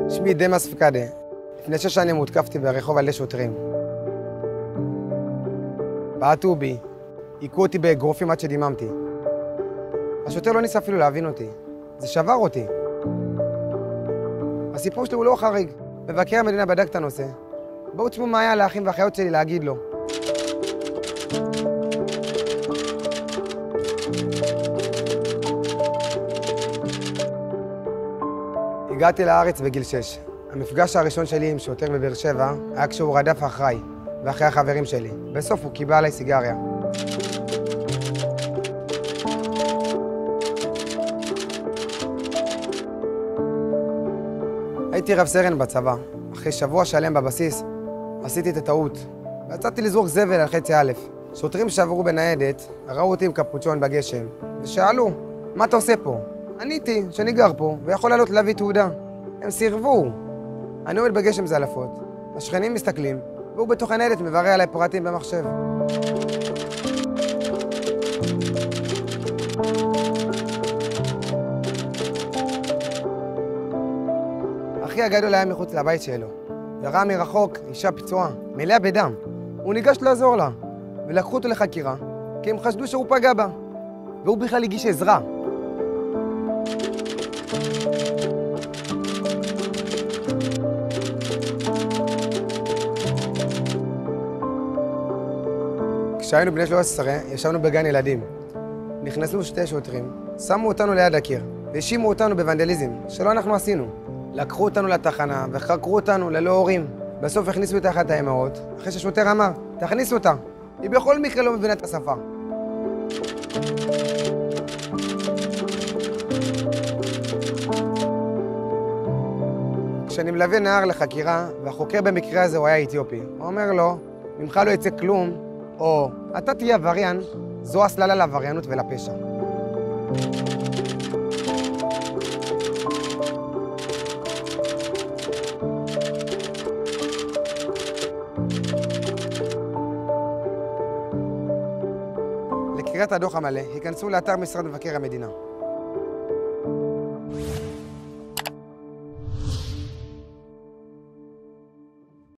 שמי דמאס פקדה. לפני 6 שנים הותקפתי ברחוב על ידי שוטרים. בעטו בי, היכו אותי באגרופים עד שדיממתי. השוטר לא ניסה אפילו להבין אותי. זה שבר אותי. הסיפור שלי הוא לא חריג. מבקר המדינה בדק את הנושא. בואו תשמעו מה היה לאחים ואחיות שלי להגיד לו. הגעתי לארץ בגיל 6. המפגש הראשון שלי עם שוטר בבאר שבע היה כשהוא רדף אחריי ואחרי החברים שלי. בסוף הוא קיבל עליי סיגריה. הייתי רב סרן בצבא. אחרי שבוע שלם בבסיס עשיתי את הטעות ויצאתי לזרוק זבל על חצי א'. שוטרים שעברו בניידת ראו אותי עם קפוצ'ון בגשם ושאלו, מה אתה עושה פה? עניתי שאני גר פה ויכול לעלות להביא תעודה. הם סירבו. אני עומד בגשם זלפות, השכנים מסתכלים והוא בתוך הניידת מברר עליי פרטים במחשב. אחי הגדול היה מחוץ לבית שלו וראה מרחוק אישה פצועה, מלאה בדם. הוא ניגש לעזור לה ולקחו אותו לחקירה כי הם חשדו שהוא פגע בה והוא בכלל הגיש עזרה. כשהיינו בני 13, ישבנו בגן ילדים. נכנסו 2 שוטרים, שמו אותנו ליד הקיר, והאשימו אותנו בוונדליזם, שלא אנחנו עשינו. לקחו אותנו לתחנה וחקרו אותנו ללא הורים. בסוף הכניסו את אחת האמהות, אחרי שהשוטר אמר, תכניסו אותה. היא בכל מקרה לא מבינה את השפה. כשאני מלווה נער לחקירה, והחוקר במקרה הזה הוא היה אתיופי, הוא אומר לו, ממך לא יצא כלום, או אתה תהיה עבריין, זו הסללה לעבריינות ולפשע. לקריאת הדוח המלא, היכנסו לאתר משרד מבקר המדינה.